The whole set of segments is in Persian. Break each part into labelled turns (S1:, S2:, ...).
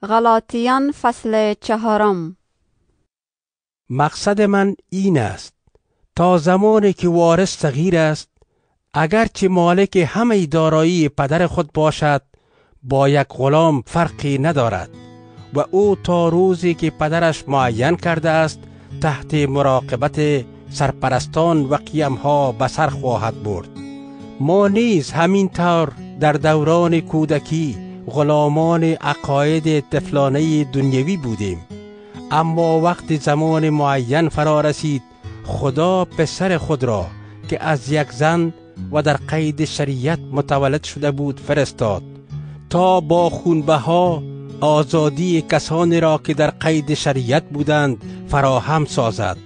S1: غلاطیان فصل 4.
S2: مقصد من این است تا زمانی که وارث صغیر است، اگرچه مالک همه دارایی پدر خود باشد، با یک غلام فرقی ندارد و او تا روزی که پدرش معین کرده است تحت مراقبت سرپرستان و قیمها به سر خواهد برد. ما نیز همین طور در دوران کودکی غلامان عقاید طفلانه دنیوی بودیم، اما وقتی زمان معین فرا رسید خدا پسر خود را که از یک زن و در قید شریعت متولد شده بود فرستاد تا با خونبها آزادی کسانی را که در قید شریعت بودند فراهم سازد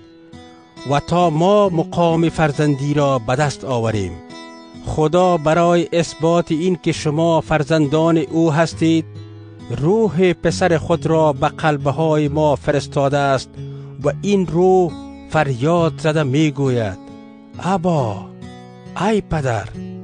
S2: و تا ما مقام فرزندی را به دست آوریم. خدا برای اثبات این که شما فرزندان او هستید روح پسر خود را به قلبهای ما فرستاده است و این روح فریاد زده می گوید ابا، ای پدر.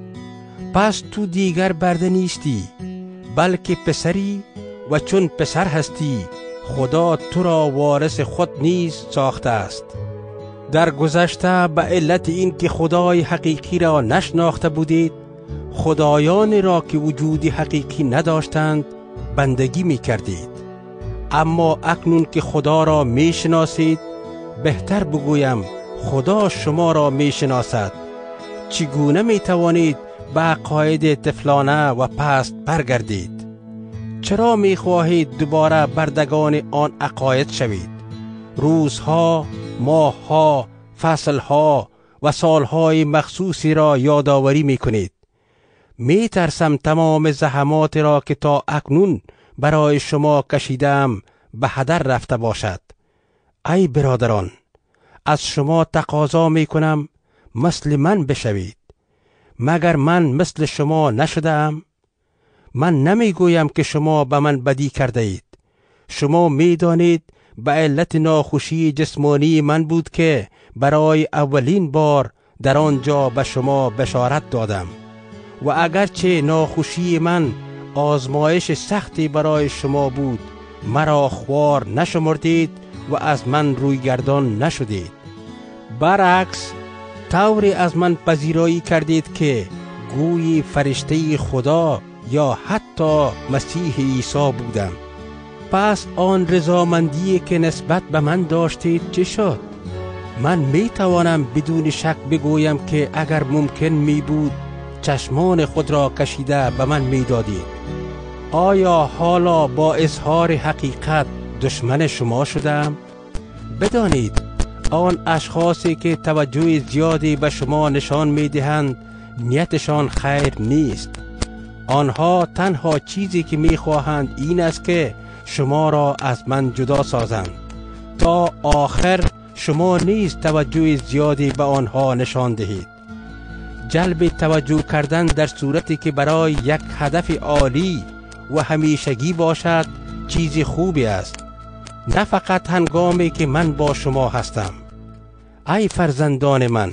S2: پس تو دیگر برده نیستی بلکه پسری و چون پسر هستی خدا تو را وارث خود نیز ساخته است. در گذشته به علت این که خدای حقیقی را نشناخته بودید، خدایانی را که وجود حقیقی نداشتند بندگی می کردید. اما اکنون که خدا را می شناسید، بهتر بگویم خدا شما را می شناسد، چگونه می توانید به عقاید طفلانه و پست برگردید؟ چرا می خواهید دوباره بردگان آن عقاید شوید؟ روزها، ماهها، فصلها و سالهای مخصوصی را یادآوری می کنید. می ترسم تمام زحمات را که تا اکنون برای شما کشیدم به هدر رفته باشد. ای برادران، از شما تقاضا می کنم مثل من بشوید. مگر من مثل شما نشدم؟ من نمی گویم که شما به من بدی کرده اید. شما می دانید به علت ناخوشی جسمانی من بود که برای اولین بار در آنجا به شما بشارت دادم و اگرچه ناخوشی من آزمایش سختی برای شما بود، مرا خوار نشمردید و از من روی گردان نشدید. برعکس طوری از من پذیرایی کردید که گویی فرشته خدا یا حتی مسیح عیسی بودم. پس آن رضامندی که نسبت به من داشتید چه شد؟ من می توانم بدون شک بگویم که اگر ممکن می بود چشمان خود را کشیده به من می دادید. آیا حالا با اظهار حقیقت دشمن شما شدم؟ بدانید آن اشخاصی که توجه زیادی به شما نشان می دهند نیتشان خیر نیست. آنها تنها چیزی که می خواهند این است که شما را از من جدا سازند تا آخر شما نیز توجه زیادی به آنها نشان دهید. جلب توجه کردن در صورتی که برای یک هدف عالی و همیشگی باشد چیزی خوبی است، نه فقط هنگامی که من با شما هستم. ای فرزندان من،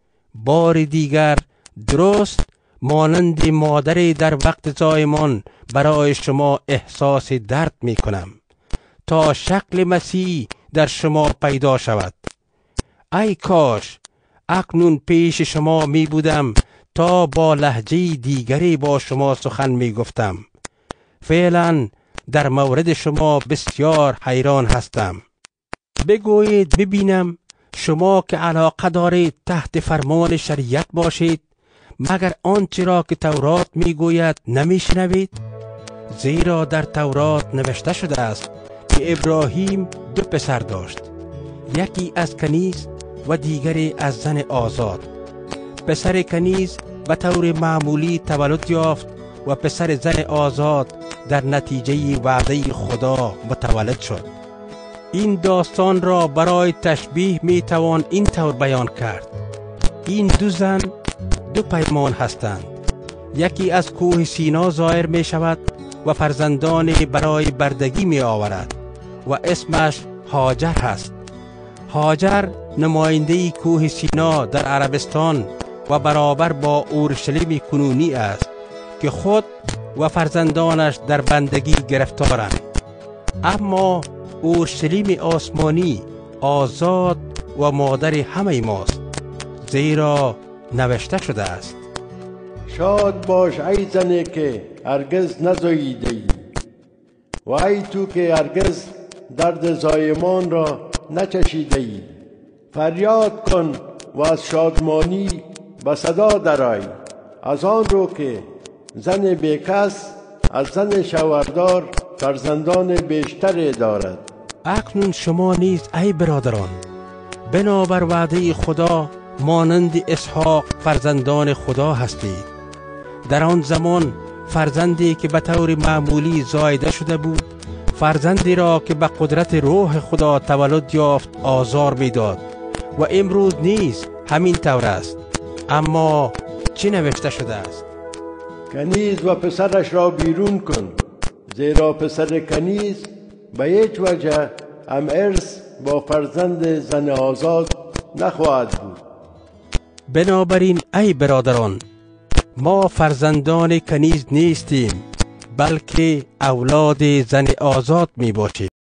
S2: بار دیگر درست مانند مادری در وقت زایمان برای شما احساس درد می کنم تا شکل مسیح در شما پیدا شود. ای کاش اکنون پیش شما می بودم تا با لهجه دیگری با شما سخن می گفتم. فعلا در مورد شما بسیار حیران هستم. بگویید ببینم، شما که علاقه دارید تحت فرمان شریعت باشید، مگر آنچه را که تورات می گوید نمی شنوید؟ زیرا در تورات نوشته شده است که ابراهیم 2 پسر داشت، یکی از کنیز و دیگری از زن آزاد. پسر کنیز به طور معمولی تولد یافت و پسر زن آزاد در نتیجه وعده خدا متولد شد. این داستان را برای تشبیه می توان این طور بیان کرد: این 2 زن 2 پیمان هستند. یکی از کوه سینا ظاهر می شود و فرزندان برای بردگی می آورد و اسمش هاجر هست. هاجر نماینده کوه سینا در عربستان و برابر با اورشلیم کنونی است که خود و فرزندانش در بندگی گرفتارند. اما اورشلیم آسمانی آزاد و مادر همه ماست، زیرا نوشته شده است:
S3: شاد باش ای زنی که هرگز نزاییده ای و ای تو که هرگز درد زایمان را نچشیده ای. فریاد کن و از شادمانی به صدا درآی، از آن رو که زن بیکس از زن شوهردار فرزندان بیشتری دارد.
S2: اکنون شما نیز ای برادران بنابر وعده خدا مانند اسحاق فرزندان خدا هستید. در آن زمان فرزندی که به طور معمولی زایده شده بود، فرزندی را که به قدرت روح خدا تولد یافت آزار میداد و امروز نیز همین طور است. اما چی نوشته شده است؟
S3: کنیز و پسرش را بیرون کن، زیرا پسر کنیز به هیچ وجه هم ارث با فرزند زن آزاد نخواهد بود.
S2: بنابراین ای برادران، ما فرزندان کنیز نیستیم، بلکه اولاد زن آزاد می باشیم.